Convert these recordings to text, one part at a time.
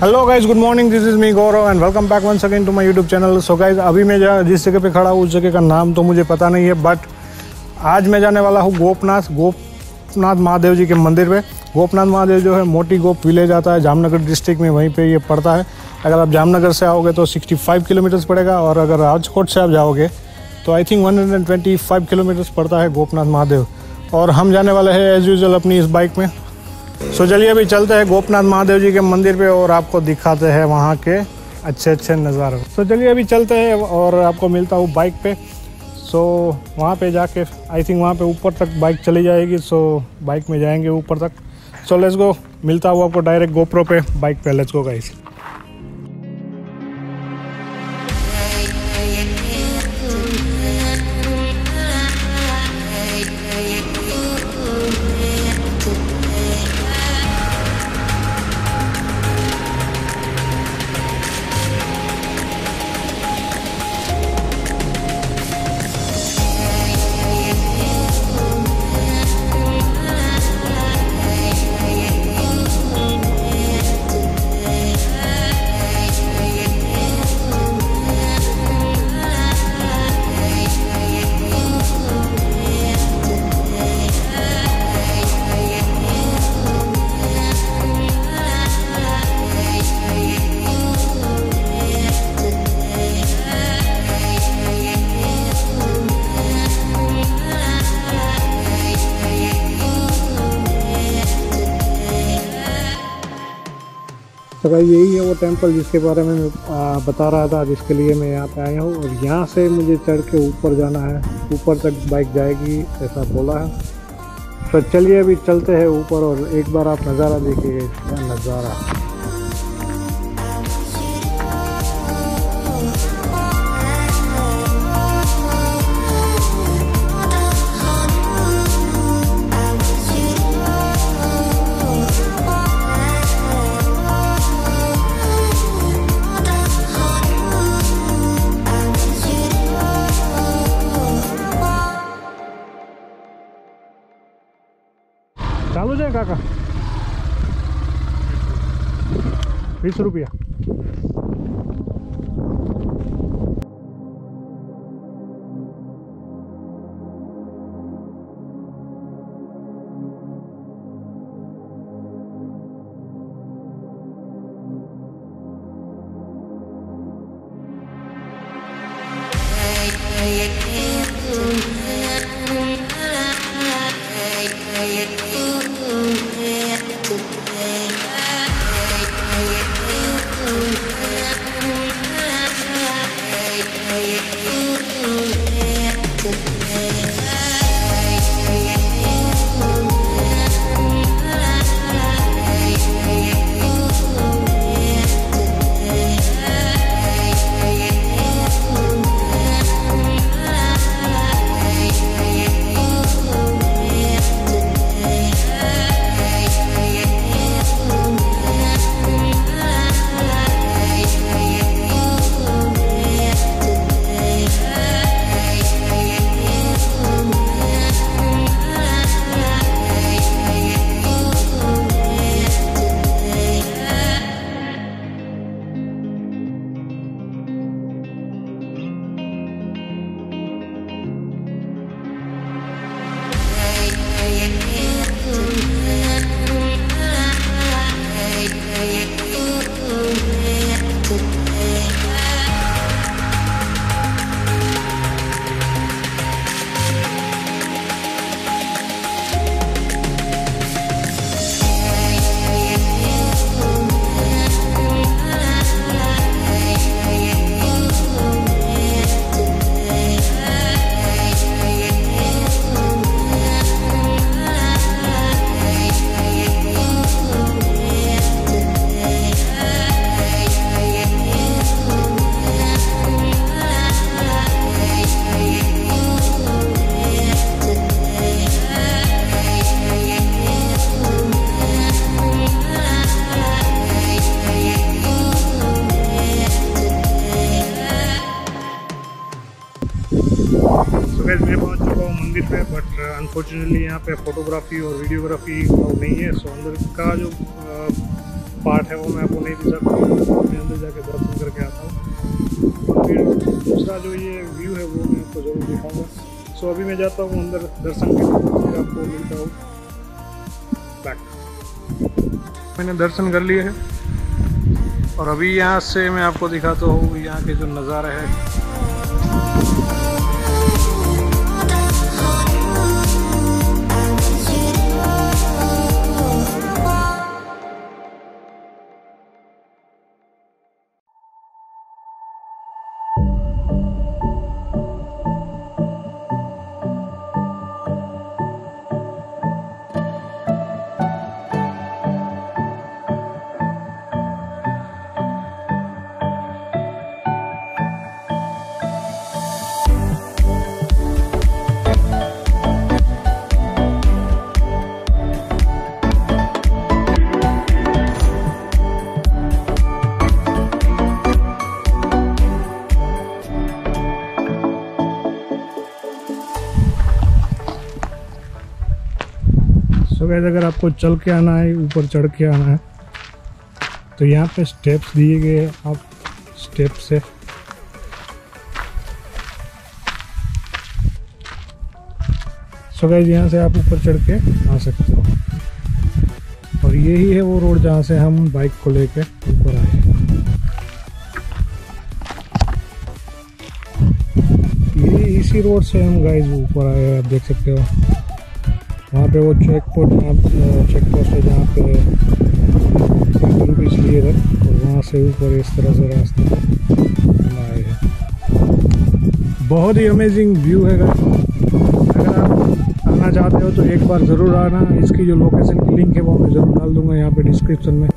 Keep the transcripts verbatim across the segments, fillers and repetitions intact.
Hello guys, good morning, this is me Gaurav and welcome back once again to my YouTube channel. So guys, अभी मैं जहाँ जिस जगह पे खड़ा हूँ उस जगह का नाम तो मुझे पता नहीं है, बट आज मैं जाने वाला हूँ गोपनाथ गोपनाथ महादेव जी के मंदिर पे। गोपनाथ महादेव जो है मोटी गोप विलेज आता है जामनगर डिस्ट्रिक्ट में, वहीं पे ये पड़ता है। अगर आप जामनगर से आओगे तो पैंसठ किलोमीटर्स पड़ेगा, और अगर राजकोट से आप जाओगे तो आई थिंक एक सौ पच्चीस किलोमीटर्स पड़ता है गोपनाथ महादेव। और हम जाने वाले हैं एज यूजुअल अपनी इस बाइक में। सो चलिए अभी चलते हैं गोपनाथ महादेव जी के मंदिर पे और आपको दिखाते हैं वहाँ के अच्छे अच्छे नज़ारे। सो चलिए अभी चलते हैं और आपको मिलता हूँ बाइक पे। सो वहाँ पे जाके आई थिंक वहाँ पे ऊपर तक बाइक चली जाएगी। सो बाइक में जाएंगे ऊपर तक। सो लेट्स गो, मिलता हूँ आपको डायरेक्ट गोप्रो पे बाइक पे। Let's go guys. तो भाई यही है वो टेंपल जिसके बारे में मैं बता रहा था, जिसके लिए मैं यहाँ पे आया हूँ। और यहाँ से मुझे चढ़ के ऊपर जाना है, ऊपर तक बाइक जाएगी ऐसा बोला है। तो चलिए अभी चलते हैं ऊपर और एक बार आप नज़ारा देखिए, क्या नज़ारा। चालू जाए काका, बीस रुपया। तो गाइस मैं पहुंच चुका हूँ मंदिर पे, बट अनफॉर्चुनेटली यहाँ पे फोटोग्राफी और वीडियोग्राफी नहीं है। सो अंदर का जो पार्ट है वो मैं आपको नहीं दिखा सकता, मैं अंदर जाके दर्शन करके आता हूँ और फिर दूसरा जो ये व्यू है वो मैं आपको ज़रूर दिखाऊंगा। सो अभी मैं जाता हूँ अंदर दर्शन करके, फिर आपको मिलता हूँ बैक। मैंने दर्शन कर लिए हैं और अभी यहाँ से मैं आपको दिखाता हूँ यहाँ के जो नज़ारे हैं। तो गाइस अगर आपको चल के आना है, ऊपर चढ़ के आना है, तो यहाँ पे स्टेप्स दिए गए हैं, आप स्टेप से सो गाइस यहाँ से आप ऊपर चढ़ के आ सकते हो। और यही है वो रोड जहाँ से हम बाइक को लेके ऊपर आए हैं। ये इसी रोड से हम गाइस ऊपर आए हैं, आप देख सकते हो। वहाँ पे वो चेक पोस्ट चेक पोस्ट है जहाँ पे फिफ्टी रुपीज़ लिए थे और वहाँ से ऊपर इस तरह से रास्ते हम आए हैं। बहुत ही अमेजिंग व्यू है। अगर आप आना चाहते हो तो एक बार ज़रूर आना। इसकी जो लोकेशन की लिंक है वो मैं ज़रूर डाल दूँगा यहाँ पे डिस्क्रिप्शन में।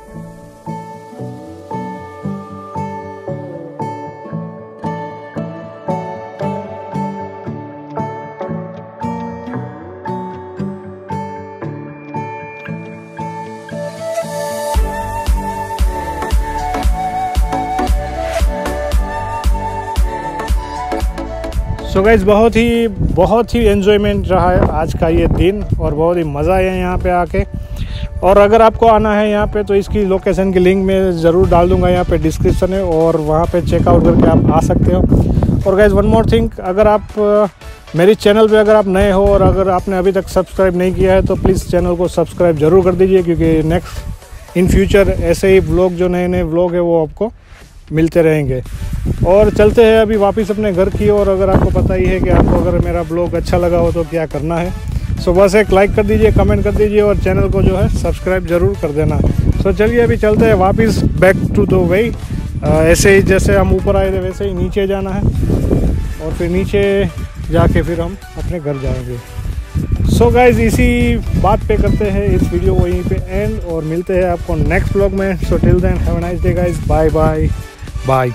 सो so गाइज़ बहुत ही बहुत ही एन्जॉयमेंट रहा है आज का ये दिन और बहुत ही मज़ा आया यहाँ पे आके। और अगर आपको आना है यहाँ पे तो इसकी लोकेशन की लिंक मैं ज़रूर डाल दूँगा यहाँ पे डिस्क्रिप्शन में और वहाँ पे चेकआउट करके आप आ सकते हो। और गाइज़ वन मोर थिंग, अगर आप मेरी चैनल पे अगर आप नए हो और अगर आपने अभी तक सब्सक्राइब नहीं किया है तो प्लीज़ चैनल को सब्सक्राइब ज़रूर कर दीजिए, क्योंकि नेक्स्ट इन फ्यूचर ऐसे ही व्लॉग जो नए नए व्लॉग है वो आपको मिलते रहेंगे। और चलते हैं अभी वापस अपने घर की ओर। अगर आपको पता ही है कि आपको अगर मेरा ब्लॉग अच्छा लगा हो तो क्या करना है। सो बस एक लाइक कर दीजिए, कमेंट कर दीजिए और चैनल को जो है सब्सक्राइब ज़रूर कर देना। सो चलिए अभी चलते हैं वापस बैक टू द वे। ऐसे ही जैसे हम ऊपर आए थे वैसे ही नीचे जाना है और फिर नीचे जाके फिर हम अपने घर जाएंगे। सो गाइज इसी बात पे करते हैं इस वीडियो वहीं पे एंड और मिलते हैं आपको नेक्स्ट ब्लॉग में। So till then have a nice day guys, bye bye bye.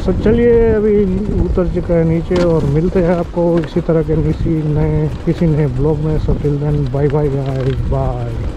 So चलिए अभी उतर चुका है नीचे और मिलते हैं आपको इसी तरह के किसी नए किसी नए ब्लॉग में। So till then bye bye guys, bye.